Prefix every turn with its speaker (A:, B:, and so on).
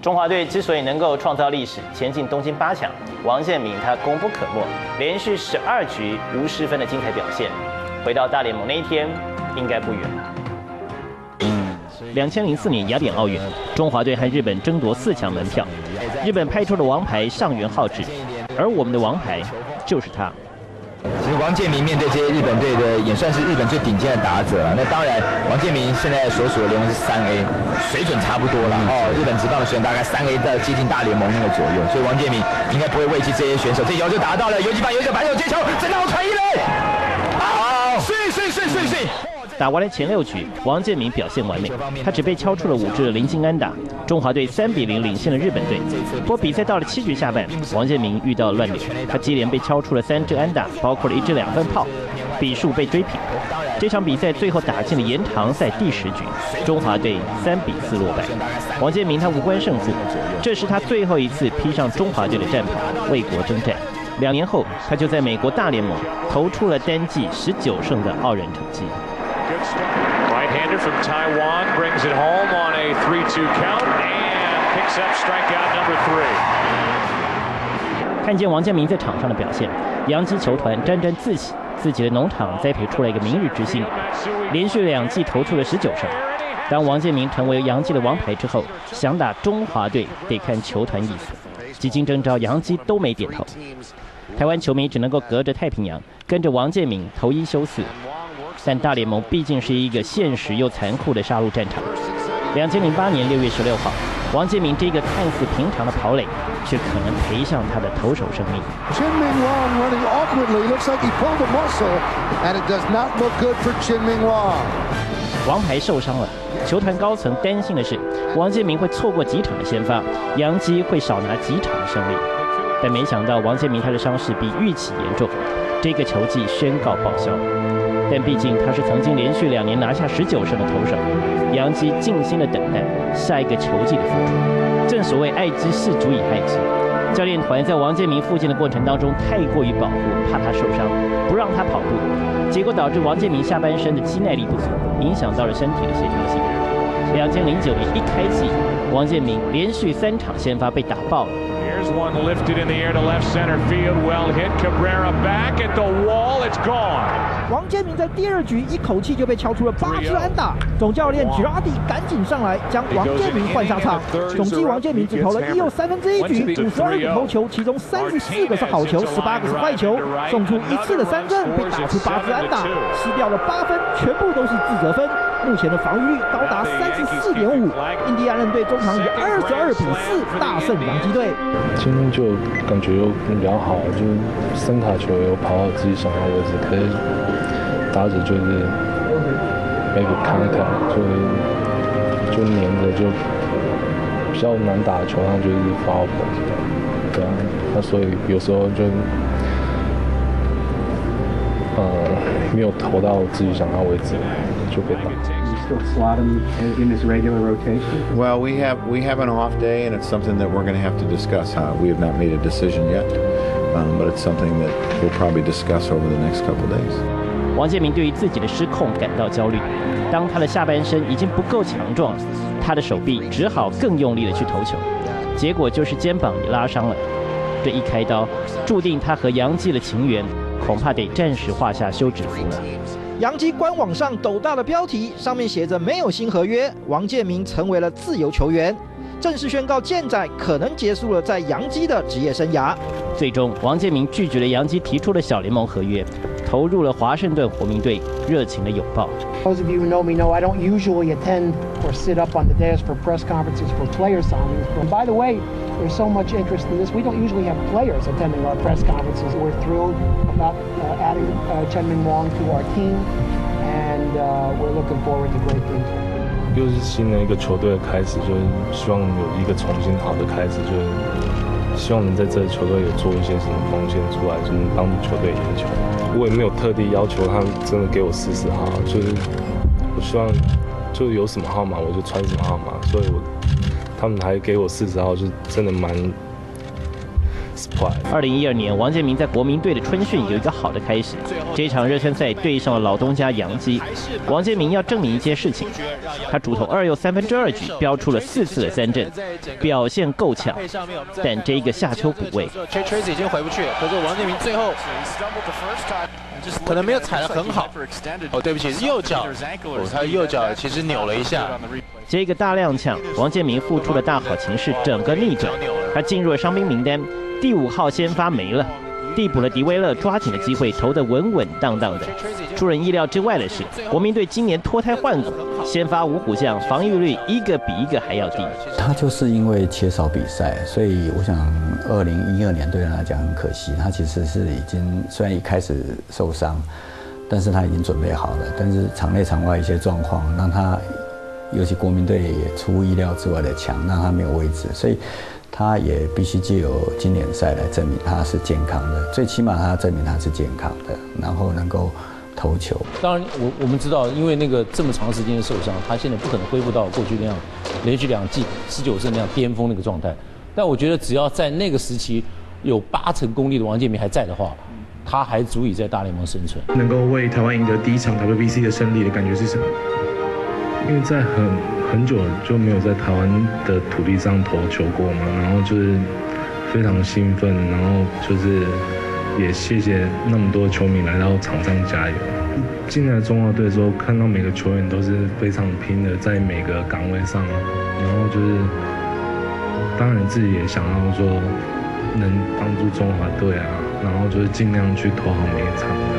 A: 中华队之所以能够创造历史，前进东京8强，王建民他功不可没，连续12局无失分的精彩表现。回到大联盟那一天，应该不远了。2004年雅典奥运，中华队和日本争夺4强门票，日本派出了王牌上原浩治，而我们的王牌就是他。
B: 其实王建民面对这些日本队的，也算是日本最顶尖的打者了。那当然，王建民现在所属的联盟是3A， 水准差不多了哦。日本职棒的水准大概3A 到接近大联盟那个左右，所以王建民应该不会畏惧这些选手。这球就打到了游击棒，有一个板手接球，真的好传一垒，好，碎。
A: 打完了前6局，王建民表现完美，他只被敲出了5支的零星安打，中华队3比0领先了日本队。不过比赛到了7局下半，王建民遇到乱流，他接连被敲出了3支安打，包括了1支2分炮，比数被追平。这场比赛最后打进了延长赛第10局，中华队3比4落败。王建民他无关胜负，这是他最后一次披上中华队的战袍，为国征战。2年后，他就在美国大联盟投出了单季19胜的傲人成绩。
C: Right-hander from Taiwan brings it home on a 3-2 count and picks up strikeout number 3.
A: 看见王建民在场上的表现，洋基球团沾沾自喜，自己的农场栽培出了一个明日之星，连续2季投出了19胜。当王建民成为洋基的王牌之后，想打中华队得看球团意思，几经征召，洋基都没点头。台湾球迷只能够隔着太平洋跟着王建民投1休4。 但大联盟毕竟是一个现实又残酷的杀戮战场。2008年6月16号，王建民这个看似平常的跑垒，却可能赔上他的投手生命。
D: Chien-Ming Wang running awkwardly, looks like he pulled a muscle, and it does not look good for Chien-Ming Wang.
A: 王牌受伤了，球团高层担心的是王建民会错过几场的先发，洋基会少拿几场的胜利。但没想到王建民他的伤势比预期严重，这个球季宣告报销。 但毕竟他是曾经连续2年拿下19胜的投手，洋基静心的等待下一个球季的复出。正所谓爱之事足以害之，教练团在王建民复健的过程当中太过于保护，怕他受伤，不让他跑步，结果导致王建民下半身的肌耐力不足，影响到了身体的协调性。2009年一开季，王建民连续3场先发被打爆了。
C: Here's one lifted in the air to left center field. Well hit. Cabrera back at the wall. It's gone.
E: 王建民在第2局一口气就被敲出了8支安打，总教练 Girardi 赶紧上来将王建民换下场。总计王建民只投了1又1/3局，52个投球，其中34个是好球，18个是坏球，送出1次的3振，被打出8支安打，失掉了8分，全部都是自责分。目前的防御率高达34.5，印第安人队中场以22比4大胜洋基队。
F: 今天就感觉又比较好，就是声卡球又跑到自己想要位置，可是打者就是maybe看一看，就黏着，就比较难打的球，他就是foul ball，对啊，那所以有时候就没有投到自己想要位置，就被打。
G: Still slot him in his regular rotation?
H: Well, we have an off day, and it's something that we're going to have to discuss. We have not made a decision yet, but it's something that we'll probably discuss over the next couple of days.
A: 王建民对于自己的失控感到焦虑，当他的下半身已经不够强壮，他的手臂只好更用力的去投球，结果就是肩膀也拉伤了。这一开刀，注定他和洋基的情缘恐怕得暂时画下休止符了。
E: 洋基官网上斗大的标题，上面写着没有新合约，王建民成为了自由球员，正式宣告健仔可能结束了在洋基的职业生涯。
A: 最终，王建民拒绝了洋基提出的小联盟合约，投入了华盛顿活明队热情的拥抱。
G: Those of you who know me know I don't usually attend or sit up on the dais for press conferences for player signings. And by the way, there's so much interest in this. We don't usually have players attending our press conferences. We're thrilled about adding Chien-Ming Wang to our team, and we're looking forward to great things.
F: 又是新的一个球队的开始，就是希望有一个重新好的开始，就是希望能在这个球队有做一些什么贡献出来，就是帮助球队赢球。我也没有特地要求他们真的给我40号，就是我希望就有什么号码我就穿什么号码，所以他们还给我40号，就真的蛮
A: 2012年，王建民在国民队的春训有一个好的开始。这一场热身赛对上了老东家洋基，王建民要证明一件事情，他主投2又2/3局，飙出了4次的3振，表现够强。但这一个下丘补位
I: ，Tracy 已经回不去了。可是王建民最后可能没有踩得很好。哦，对不起，是右脚。哦，他的右脚其实扭了一下。
A: 这个大踉跄，王建民付出的大好情势整个逆转，他进入了伤兵名单。第5号先发没了，递补了迪威勒，抓紧了机会，投得稳稳当当的。出人意料之外的是，国民队今年脱胎换骨，先发五虎将防御率一个比一个还要低。
J: 他就是因为缺少比赛，所以我想2012年对他来讲很可惜。他其实是已经虽然一开始受伤，但是他已经准备好了，但是场内场外一些状况让他，尤其国民队也出乎意料之外的强，让他没有位置，所以他也必须借由经典赛来证明他是健康的，最起码他证明他是健康的，然后能够投球。
K: 当然，我们知道，因为那个这么长时间的受伤，他现在不可能恢复到过去那样连续2季19胜那样巅峰那个状态。但我觉得，只要在那个时期有8成功力的王建民还在的话，他还足以在大联盟生存。
F: 能够为台湾赢得第1场 WBC 的胜利的感觉是什么？因为在很久就没有在台湾的土地上投球过嘛，然后就是非常兴奋，然后就是也谢谢那么多球迷来到场上加油。进来中华队的时候，看到每个球员都是非常拼的，在每个岗位上，然后就是当然自己也想要说能帮助中华队啊，然后就是尽量去投好每一场的。